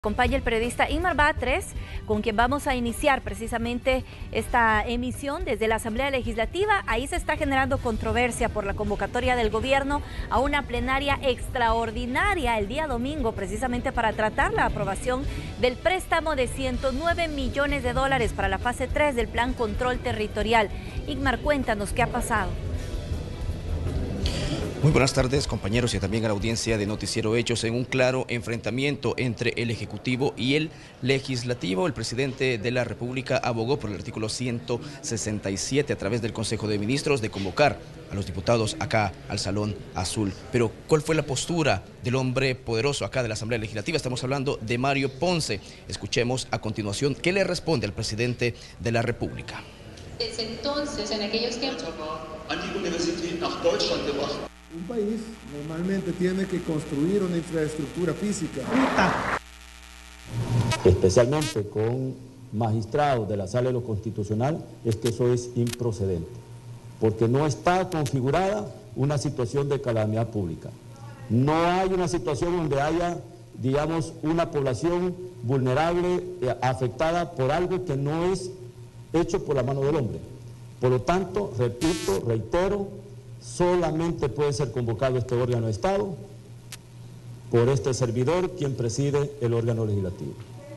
Acompaña el periodista Ingmar Batres, con quien vamos a iniciar precisamente esta emisión desde la Asamblea Legislativa. Ahí se está generando controversia por la convocatoria del gobierno a una plenaria extraordinaria el día domingo, precisamente para tratar la aprobación del préstamo de 109 millones de dólares para la fase 3 del Plan Control Territorial. Ingmar, cuéntanos qué ha pasado. Muy buenas tardes, compañeros, y también a la audiencia de Noticiero Hechos. En un claro enfrentamiento entre el Ejecutivo y el Legislativo, el presidente de la República abogó por el artículo 167 a través del Consejo de Ministros de convocar a los diputados acá al Salón Azul. Pero, ¿cuál fue la postura del hombre poderoso acá de la Asamblea Legislativa? Estamos hablando de Mario Ponce. Escuchemos a continuación qué le responde al presidente de la República. Desde entonces, en aquellos tiempos... Un país normalmente tiene que construir una infraestructura física. Especialmente con magistrados de la Sala de lo Constitucional, es que eso es improcedente, porque no está configurada una situación de calamidad pública. No hay una situación donde haya, digamos, una población vulnerable, afectada por algo que no es hecho por la mano del hombre. Por lo tanto, repito, reitero, solamente puede ser convocado este órgano de Estado por este servidor, quien preside el órgano legislativo.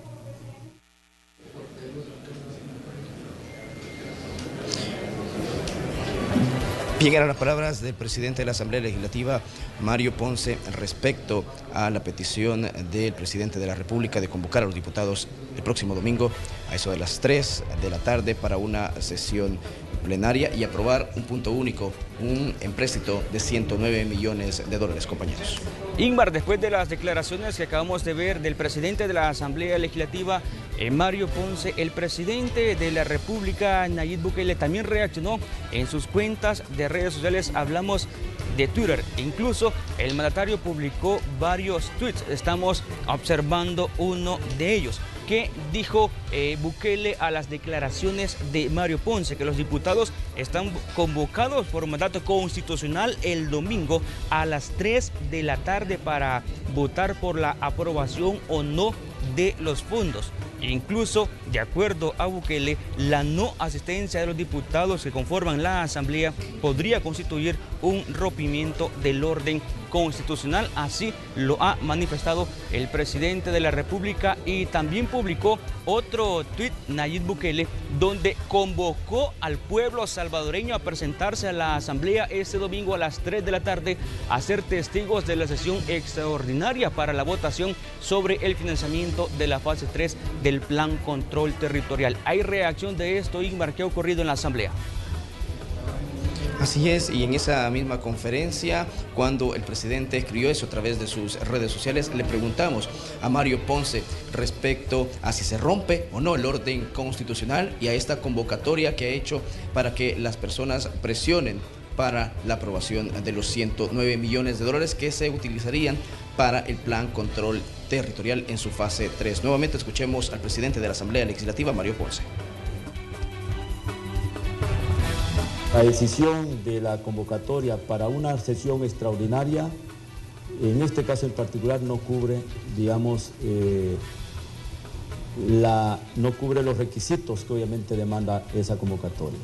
Bien, eran las palabras del presidente de la Asamblea Legislativa, Mario Ponce, respecto a la petición del presidente de la República de convocar a los diputados el próximo domingo a eso de las 3 de la tarde para una sesión plenaria y aprobar un punto único, un empréstito de 109 millones de dólares, compañeros. Ingmar, después de las declaraciones que acabamos de ver del presidente de la Asamblea Legislativa, Mario Ponce, el presidente de la República, Nayib Bukele, también reaccionó en sus cuentas de redes sociales. Hablamos de Twitter. Incluso el mandatario publicó varios tweets. Estamos observando uno de ellos. ¿Qué dijo Bukele a las declaraciones de Mario Ponce? Que los diputados están convocados por mandato constitucional el domingo a las 3 de la tarde para votar por la aprobación o no de los fondos. Incluso, de acuerdo a Bukele, la no asistencia de los diputados que conforman la Asamblea podría constituir un rompimiento del orden constitucional. Así lo ha manifestado el presidente de la República, y también publicó otro tuit, Nayib Bukele, donde convocó al pueblo salvadoreño a presentarse a la Asamblea este domingo a las 3 de la tarde a ser testigos de la sesión extraordinaria para la votación sobre el financiamiento de la fase 3 del Plan Control Territorial. ¿Hay reacción de esto, Ingmar? ¿Qué ha ocurrido en la Asamblea? Así es, y en esa misma conferencia, cuando el presidente escribió eso a través de sus redes sociales, le preguntamos a Mario Ponce respecto a si se rompe o no el orden constitucional y a esta convocatoria que ha hecho para que las personas presionen para la aprobación de los 109 millones de dólares que se utilizarían para el Plan Control Territorial en su fase 3. Nuevamente escuchemos al presidente de la Asamblea Legislativa, Mario Ponce. La decisión de la convocatoria para una sesión extraordinaria, en este caso en particular, no cubre, digamos, no cubre los requisitos que obviamente demanda esa convocatoria.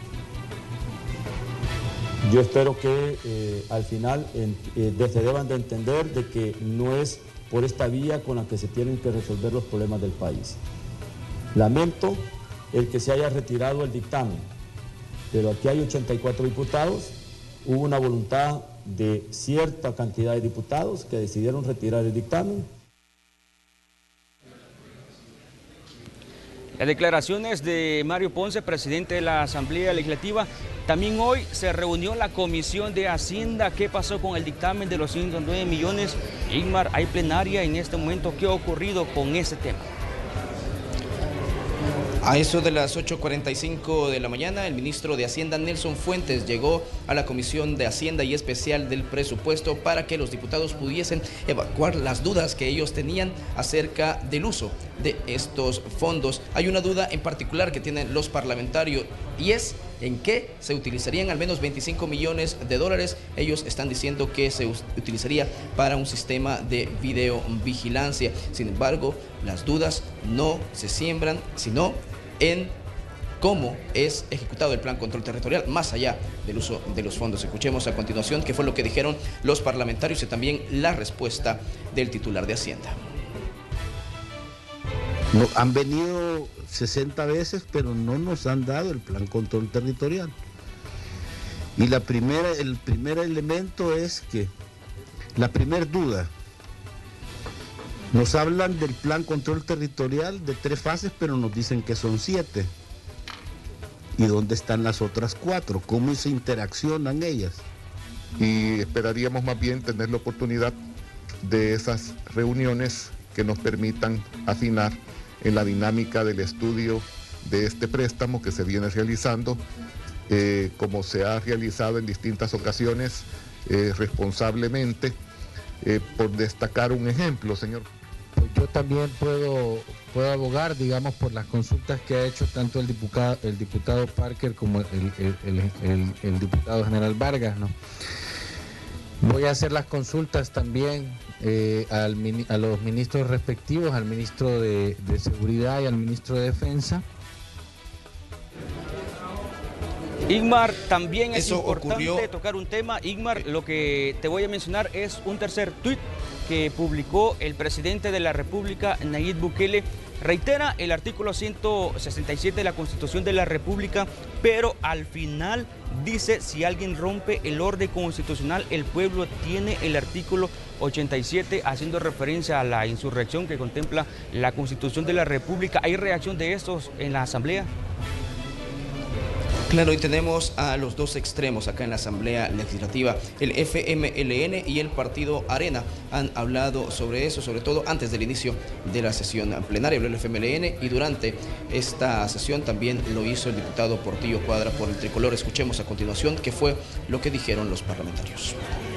Yo espero que al final se deban de entender de que no es por esta vía con la que se tienen que resolver los problemas del país. Lamento el que se haya retirado el dictamen, pero aquí hay 84 diputados, hubo una voluntad de cierta cantidad de diputados que decidieron retirar el dictamen. Las declaraciones de Mario Ponce, presidente de la Asamblea Legislativa. También hoy se reunió la Comisión de Hacienda. ¿Qué pasó con el dictamen de los 109 millones? Ingmar, hay plenaria en este momento. ¿Qué ha ocurrido con ese tema? A eso de las 8:45 de la mañana, el ministro de Hacienda, Nelson Fuentes, llegó a la Comisión de Hacienda y Especial del Presupuesto para que los diputados pudiesen evacuar las dudas que ellos tenían acerca del uso de estos fondos. Hay una duda en particular que tienen los parlamentarios y es en qué se utilizarían al menos 25 millones de dólares. Ellos están diciendo que se utilizaría para un sistema de videovigilancia. Sin embargo, las dudas no se siembran, sino en cómo es ejecutado el plan control territorial, más allá del uso de los fondos. Escuchemos a continuación qué fue lo que dijeron los parlamentarios y también la respuesta del titular de Hacienda. No, han venido 60 veces, pero no nos han dado el plan control territorial. Y el primer elemento es que, la primera duda, nos hablan del plan control territorial de 3 fases, pero nos dicen que son 7. ¿Y dónde están las otras 4? ¿Cómo se interaccionan ellas? Y esperaríamos más bien tener la oportunidad de esas reuniones que nos permitan afinar en la dinámica del estudio de este préstamo que se viene realizando, como se ha realizado en distintas ocasiones responsablemente, por destacar un ejemplo, señor. Pues yo también puedo abogar, digamos, por las consultas que ha hecho tanto el diputado Parker como el diputado general Vargas, ¿no? Voy a hacer las consultas también a los ministros respectivos, al ministro de Seguridad y al ministro de Defensa. Igmar, también es importante tocar un tema. Igmar, lo que te voy a mencionar es un tercer tuit que publicó el presidente de la República, Nayib Bukele. Reitera el artículo 167 de la Constitución de la República, pero al final dice: si alguien rompe el orden constitucional, el pueblo tiene el artículo 87, haciendo referencia a la insurrección que contempla la Constitución de la República. ¿Hay reacción de estos en la Asamblea? Claro, y tenemos a los dos extremos acá en la Asamblea Legislativa. El FMLN y el Partido Arena han hablado sobre eso, sobre todo antes del inicio de la sesión plenaria. Habló el FMLN y durante esta sesión también lo hizo el diputado Portillo Cuadra por el Tricolor. Escuchemos a continuación qué fue lo que dijeron los parlamentarios.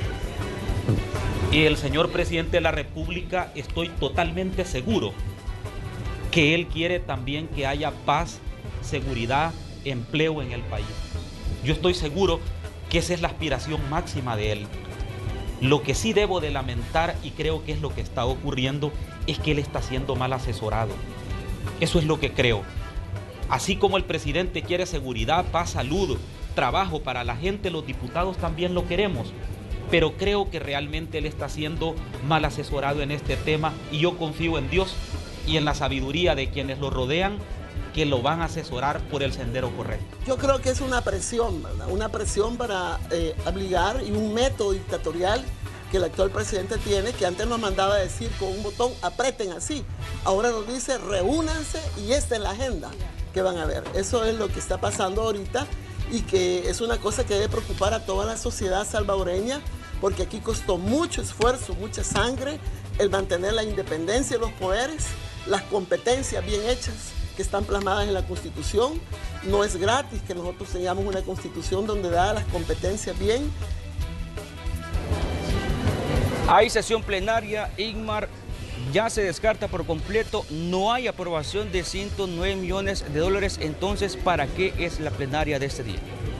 Y el señor presidente de la República, estoy totalmente seguro que él quiere también que haya paz, seguridad, empleo en el país. Yo estoy seguro que esa es la aspiración máxima de él. Lo que sí debo de lamentar, y creo que es lo que está ocurriendo, es que él está siendo mal asesorado. Eso es lo que creo. Así como el presidente quiere seguridad, paz, salud, trabajo para la gente, los diputados también lo queremos. Pero creo que realmente él está siendo mal asesorado en este tema, y yo confío en Dios y en la sabiduría de quienes lo rodean, que lo van a asesorar por el sendero correcto. Yo creo que es una presión, ¿verdad? Una presión para obligar, y un método dictatorial que el actual presidente tiene, que antes nos mandaba a decir con un botón, aprieten así. Ahora nos dice, reúnanse y esta es la agenda que van a ver. Eso es lo que está pasando ahorita, y que es una cosa que debe preocupar a toda la sociedad salvadoreña, porque aquí costó mucho esfuerzo, mucha sangre, el mantener la independencia de los poderes, las competencias bien hechas que están plasmadas en la Constitución. No es gratis que nosotros tengamos una Constitución donde da las competencias bien. Hay sesión plenaria, Igmar, ya se descarta por completo, no hay aprobación de 109 millones de dólares, entonces, ¿para qué es la plenaria de este día?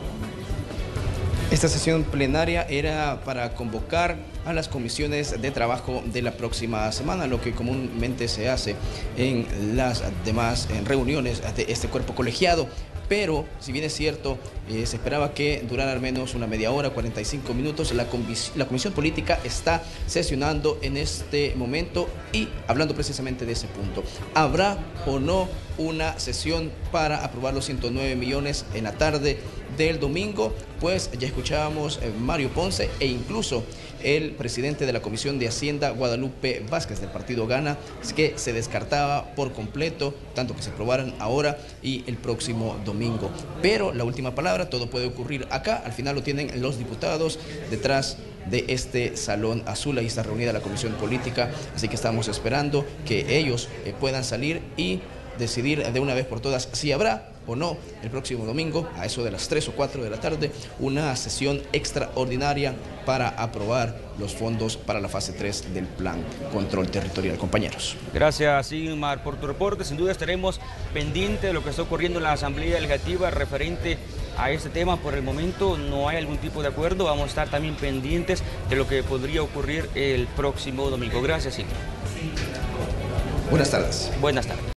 Esta sesión plenaria era para convocar a las comisiones de trabajo de la próxima semana, lo que comúnmente se hace en las demás reuniones de este cuerpo colegiado. Pero, si bien es cierto, se esperaba que durara al menos una media hora, 45 minutos, la Comisión Política está sesionando en este momento y hablando precisamente de ese punto. ¿Habrá o no una sesión para aprobar los 109 millones en la tarde del domingo? Pues ya escuchábamos Mario Ponce e incluso el presidente de la Comisión de Hacienda, Guadalupe Vázquez, del partido Gana, que se descartaba por completo tanto que se aprobaran ahora y el próximo domingo. Pero la última palabra, todo puede ocurrir acá, al final lo tienen los diputados detrás de este salón azul. Ahí está reunida la Comisión Política, así que estamos esperando que ellos puedan salir y decidir de una vez por todas si habrá o no el próximo domingo, a eso de las 3 o 4 de la tarde, una sesión extraordinaria para aprobar los fondos para la fase 3 del Plan Control Territorial. Compañeros. Gracias, Igmar, por tu reporte. Sin duda estaremos pendientes de lo que está ocurriendo en la Asamblea Legislativa referente a este tema. Por el momento no hay algún tipo de acuerdo. Vamos a estar también pendientes de lo que podría ocurrir el próximo domingo. Gracias, Silvia. Buenas tardes. Buenas tardes.